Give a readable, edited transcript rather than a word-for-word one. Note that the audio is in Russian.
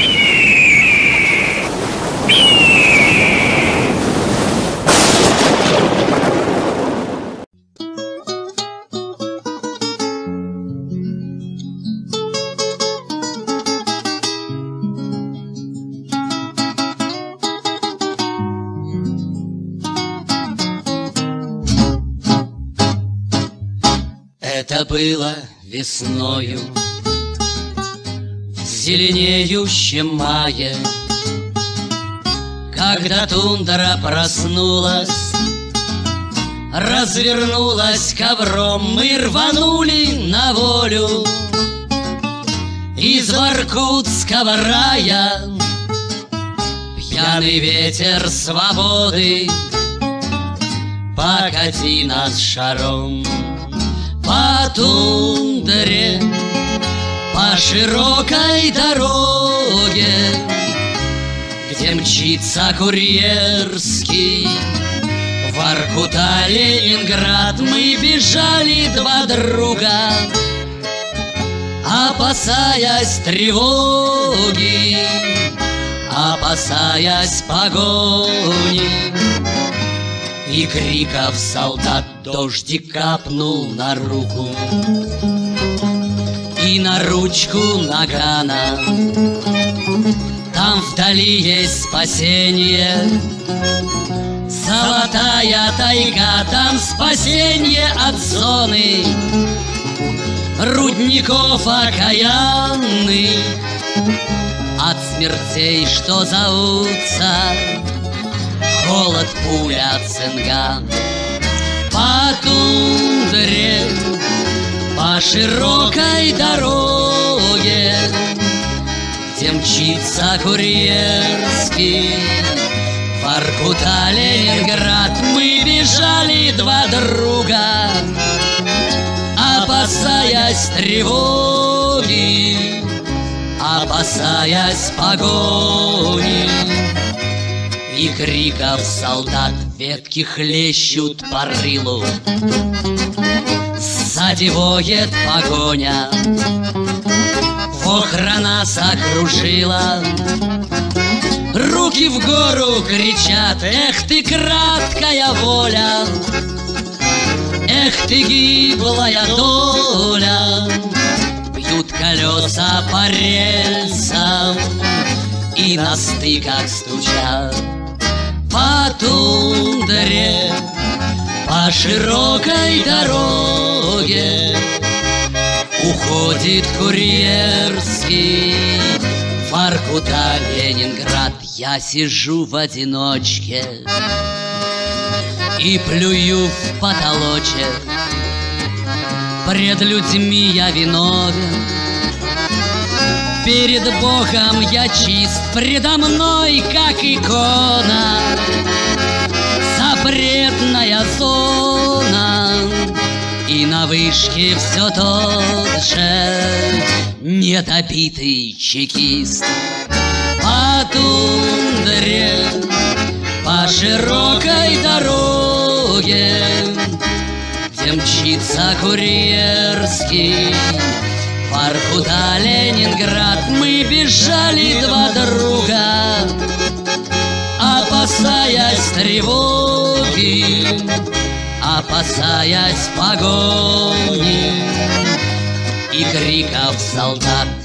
Это было весною, в зеленеющем мае, когда тундра проснулась, развернулась ковром, мы рванули на волю. Из воркутского рая пьяный ветер свободы покати нас шаром. По тундре, по широкой дороге, где мчится курьерский Воркута, Ленинград, мы бежали два друга, опасаясь тревоги, опасаясь погони и криков солдат. Дождик капнул на руку и на ручку нагана. Там вдали есть спасение, золотая тайга, там спасение от зоны рудников окаянных, от смертей, что зовутся холод, пуля, цинган. По тундре, по широкой дороге, где мчится курьерский Воркута, Ленинград, мы бежали два друга, опасаясь тревоги, опасаясь погони и криков солдат. Ветки хлещут по рылу, сзади воет погоня. Вохра нас окружила, руки в гору кричат: эх ты, краткая воля, эх ты, гиблая доля. Бьют колеса по рельсам и на стыках стучат. По тундре, по широкой дороге уходит курьерский Воркута, Ленинград. Я сижу в одиночке и плюю в потолочек. Пред людьми я виновен, перед Богом я чист, предо мной, как икона, запретная зона. И на вышке все тот же недобитый чекист. По тундре, по широкой дороге, где мчится курьерский Воркута, Ленинград, мы бежали два друга, опасаясь тревоги, опасаясь погони и криков солдат.